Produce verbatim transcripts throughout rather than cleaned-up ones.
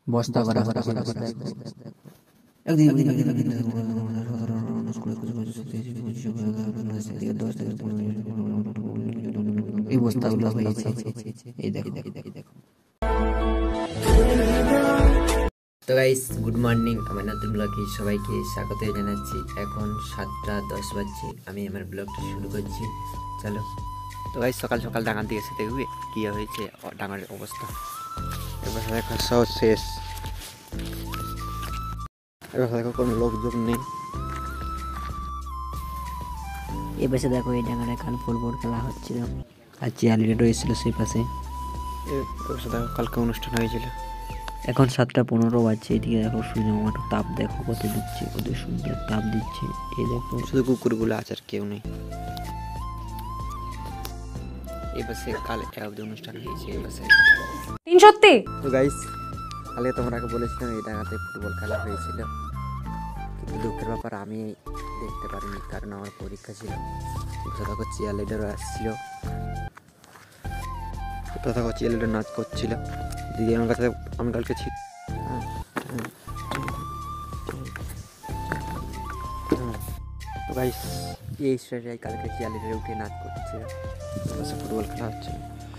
বস্তা করা হচ্ছে একদিন একদিন একদিন একদিন এই বস্তাগুলো হয়েছে। এই দেখো দেখো। তো গাইস গুড মর্নিং, আমার নতুন ব্লগে সবাইকে স্বাগত জানাচ্ছি। এখন সাতটা দশ বাজছে, আমি আমার ব্লগটা শুরু করছি, চলো। তো গাইস সকাল সকাল ডাঙার দিকে এসে দেখবে কী হয়েছে ডাঙার অবস্থা। এবার দেখো সব শেষ, এবার দেখো কোনো লোকজন নেই। এ পাশে দেখো এই ডাঙাটা কাল ফুটবল খেলা হচ্ছিল, আর চেয়ারলিটা রয়েছিল সেই পাশে। এবার দেখো কালকে অনুষ্ঠান হয়েছিল। এখন সাতটা পনেরো বাজছে, এদিকে দেখো সূর্য মামাটা তাপ দেখো কত দিচ্ছে, কত সুন্দর তাপ দিচ্ছে। এই দেখো শুধু কুকুরগুলো আছে আর কেউ নেই। এই পাশে কাল এক অবধি অনুষ্ঠান হয়েছে। এই পাশে তিন সত্যি। তো গাইস কালকে তোমাকে বলেছিলাম এই ডাঙাতে ফুটবল খেলা হয়েছিল, কিন্তু দুঃখের ব্যাপার আমি দেখতে পারিনি, কারণ আমার পরীক্ষা ছিল। দেখো চেয়ার লিডারও আসছিল, দেখো চেয়ার লিডার নাচ করছিল। দিদি আমার কাছে আমি কালকে ছিল। তো গাইস এই স্টেজে কালকে চেয়ার লিডারে উঠে নাচ করছে, ফুটবল খেলা হচ্ছে।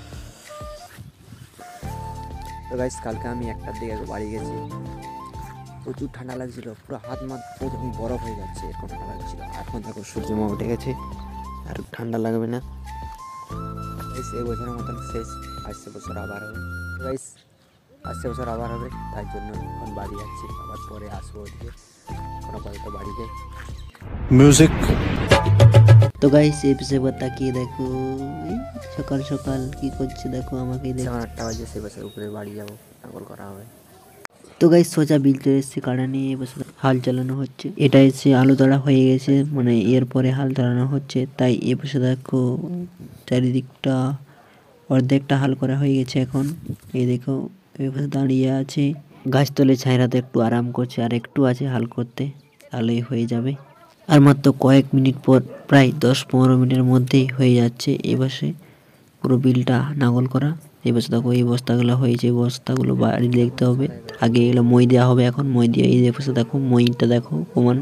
তো গাইস কালকে আমি একটার দিকে বাড়ি গেছি, প্রচুর ঠান্ডা লাগছিল, পুরো হাত মাত যখন বরফ হয়ে যাচ্ছে এরকম ঠান্ডা লাগছিল। এখন দেখো সূর্য মা উঠে গেছে, আর ঠান্ডা লাগবে না। এই বছরের মতন শেষ, আসছে বছর আবার হবে। গাইস আসছে বছর আবার হবে, তাই জন্য এখন বাড়ি যাচ্ছি, আবার পরে আসবো ওদিকে। এখন আপাতত বাড়িতে মিউজিক। তো গাইস এই পিছনে তাকিয়ে দেখো সকাল সকাল কি করছে, দেখো আমাকে দেখো। আমার আটটা বাজে, সে বছর উপরে বাড়ি যাবো, নকল করা হবে। তো গাইস সোজা বিল চলে এসছে, কাটা নিয়ে বসে হাল চালানো হচ্ছে। এটা এসে আলু তাড়া হয়ে গেছে, মানে এর পরে হাল চালানো হচ্ছে। তাই এ পাশে দেখো চারিদিকটা অর্ধেকটা হাল করা হয়ে গেছে। এখন এই দেখো এই পাশে দাঁড়িয়ে আছে, গাছতলে ছায়রাতে একটু আরাম করছে, আর একটু আছে হাল করতে, তাহলেই হয়ে যাবে। আর মাত্র কয়েক মিনিট পর, প্রায় দশ পনেরো মিনিটের মধ্যেই হয়ে যাচ্ছে এই পাশে পুরো বিলটা নাঙল করা। এই বস্তা দেখো এই বস্তাগুলো হয়েছে, বস্তাগুলো বাড়ি দেখতে হবে। আগে এগুলো মই দেওয়া হবে, এখন মই দিয়ে এই বস্তা দেখো মইটা দেখো কমান।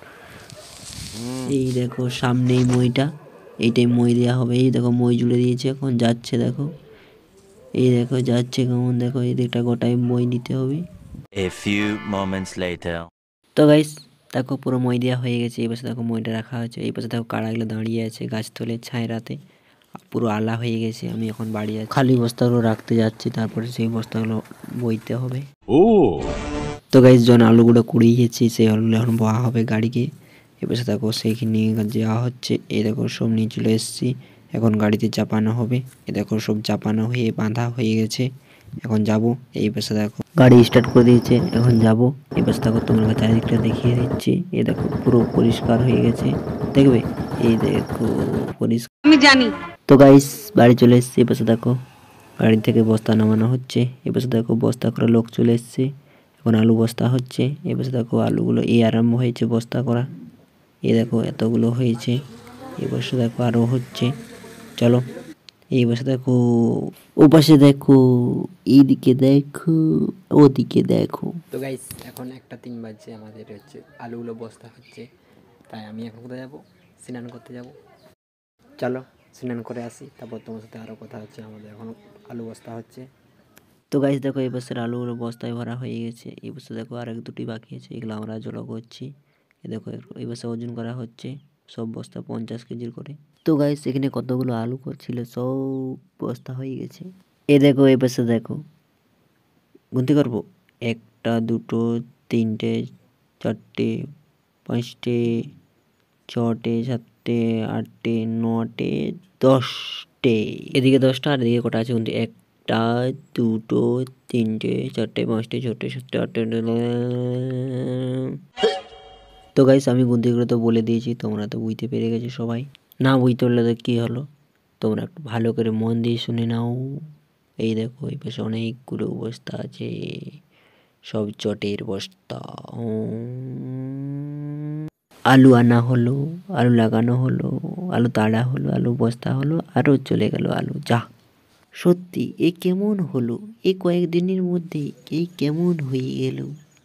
এই দেখো সামনেই মইটা, এইটাই মই দেওয়া হবে। এই দেখো মই জুড়ে দিয়েছে, এখন যাচ্ছে দেখো, এই দেখো যাচ্ছে কেমন, দেখো এই দিকটা গোটাই মই দিতে হবে। A few moments later. তো গাইস দেখো পুরো মই দেওয়া হয়ে গেছে। এই পাশে দেখো মইটা রাখা হয়েছে, এই পাশে দেখো কাড়াগুলো দাঁড়িয়ে আছে গাছতলে ছায়রাতে, পুরো আলা হয়ে গেছে। আমি এখন বাড়ি যাচ্ছি, খালি বস্তাগুলো রাখতে যাচ্ছি, তারপরে সেই বস্তাগুলো বইতে হবে। ও তো গাইস জন আলুগুলো কুড়িয়ে গেছি, সেই আলুগুলো এখন বয়া হবে গাড়িকে। এবার দেখো সেইখানে নিয়ে যাওয়া হচ্ছে। এই দেখো সব নিয়ে চলে এসেছি, এখন গাড়িতে চাপানো হবে। এ দেখো সব চাপানো হয়ে বাঁধা হয়ে গেছে, এখন যাব। এই পাশে দেখো গাড়ি স্টার্ট করে দিয়েছে, এখন যাব। এই পাশে দেখো তোমার কাছে চারিদিকটা দেখিয়ে দিচ্ছি। এই দেখো পুরো পরিষ্কার হয়ে গেছে, দেখবে এই দেখো পরিষ্কার, আমি জানি। তো গাইস বাড়ি চলে এসেছি। এ পাশে দেখো গাড়ি থেকে বস্তা নামানো হচ্ছে, এ পাশে দেখো বস্তা করা লোক চলে এসছে, এখন আলু বস্তা হচ্ছে। এ পাশে দেখো আলুগুলো এই আরম্ভ হয়েছে বস্তা করা, এ দেখো এতগুলো হয়েছে। এ পাশে দেখো আরও হচ্ছে, চলো। এই পাশে দেখো, ও পাশে দেখো, এইদিকে দেখো, ওদিকে দেখো। তো গাইস এখন একটা তিন বাজছে, আমাদের হচ্ছে আলুগুলো বস্তা হচ্ছে, তাই আমি এখন কোথায় যাবো? স্নান করতে যাব। চলো স্নান করে আসি, তারপর তোমার সাথে আরও কথা হচ্ছে। আমাদের এখন আলু বস্তা হচ্ছে। তো গাইস দেখো এই বছর আলুগুলো বস্তায় ভরা হয়ে গেছে। এই বছর দেখো আর এক দুটি বাকি আছে, এগুলো আমরা জড়ো করছি। এই দেখো এই বছর ওজন করা হচ্ছে সব বস্তা পঞ্চাশ কেজির করে। তো গাইস এখানে কতগুলো আলু করছিল, সব বস্তা হয়ে গেছে। এ দেখো এই পাশে দেখো, গুনতি করবো, একটা দুটো তিনটে চারটে পাঁচটে ছটে সাতটে আটটে নটে দশটে, এদিকে দশটা আর এদিকে কটা আছে গুনতি, একটা দুটো তিনটে চারটে পাঁচটে ছটে সাতটে আটটে। তো গাইস আমি গুনতি করে তো বলে দিয়েছি, তোমরা তো বুঝতে পেরে গেছো সবাই। না বুঝতে পারলে তো কী হলো, তোমরা একটু ভালো করে মন দিয়ে শুনে নাও। এই দেখো এই পাশে অনেকগুলো বস্তা আছে, সব চটের বস্তা। আলু আনা হলো, আলু লাগানো হলো, আলু তাড়া হলো, আলু বস্তা হলো, আরও চলে গেল আলু, যা সত্যি এ কেমন হলো, এ কয়েকদিনের মধ্যে এই কেমন হয়ে গেল।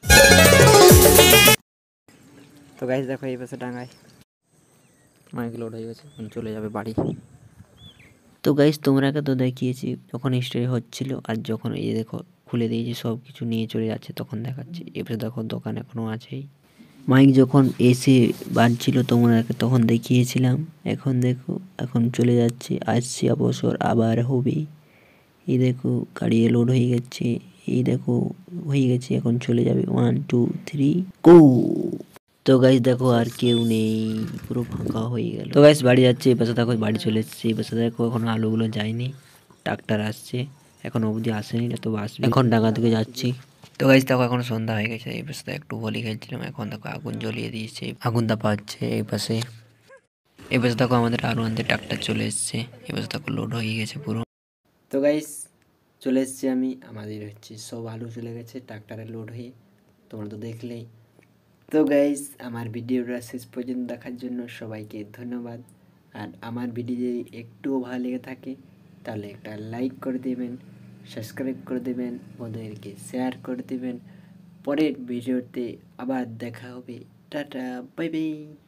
তো গাইস দেখো এই পাশে ডাঙায় মাইক লোড হয়ে গেছে, এখন চলে যাবে বাড়ি। তো গাইস তোমরাকে তো দেখিয়েছি যখন স্টোরি হচ্ছিল, আর যখন এই দেখো খুলে দিয়েছি সব কিছু নিয়ে চলে যাচ্ছে তখন দেখাচ্ছি। এবারে দেখো দোকান এখনো আছেই। মাইক যখন এসে বাজছিল তোমরাকে তখন দেখিয়েছিলাম, এখন দেখো এখন চলে যাচ্ছে, আসছে অবসর আবার হবে। এই দেখো গাড়ি লোড হয়ে গেছে, এই দেখো হয়ে গেছে, এখন চলে যাবে। One two three go. তো গাইস দেখো আর কেউ নেই, পুরো ফাঁকা হয়ে গেল। তো গাইস বাড়ি যাচ্ছে, এই পাশে দেখো বাড়ি চলে এসেছে। এই পাশে দেখো এখনো আলুগুলো যায়নি, ট্রাক্টর আসছে, এখন অবধি আসেনি, না তো আসবে। এখন ডাঙ্গা থেকে যাচ্ছি। তো গাইস দেখো এখন সন্ধ্যা হয়ে গেছে, এই পাশে একটু হোলি খেলছিলাম, এখন দেখো আগুন জ্বলিয়ে দিয়েছে, আগুন দাপা হচ্ছে এই পাশে। এই পাশে দেখো আমাদের আরো আনতে ট্রাক্টর চলে এসছে, এই পাশে দেখো লোড হয়ে গেছে পুরো। তো গাইস চলে এসেছি আমি, আমাদের হচ্ছে সব আলু চলে গেছে ট্রাক্টরে লোড হয়ে, তোমরা তো দেখলেই। তো গাইস আমার ভিডিওটা শেষ পর্যন্ত দেখার জন্য সবাইকে ধন্যবাদ। আর আমার ভিডিও যদি একটুও ভালো লেগে থাকে তাহলে একটা লাইক করে দেবেন, সাবস্ক্রাইব করে দেবেন, বন্ধুদেরকে শেয়ার করে দেবেন। পরের ভিডিওতে আবার দেখা হবে। Tata, bye by.